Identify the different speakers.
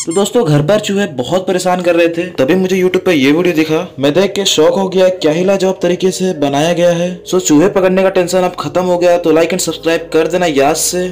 Speaker 1: तो दोस्तों घर पर चूहे बहुत परेशान कर रहे थे, तभी मुझे यूट्यूब पे ये वीडियो दिखा। मैं देख के शौक हो गया, क्या ही लाजवाब तरीके से बनाया गया है। सो चूहे पकड़ने का टेंशन अब खत्म हो गया। तो लाइक एंड सब्सक्राइब कर देना याद से।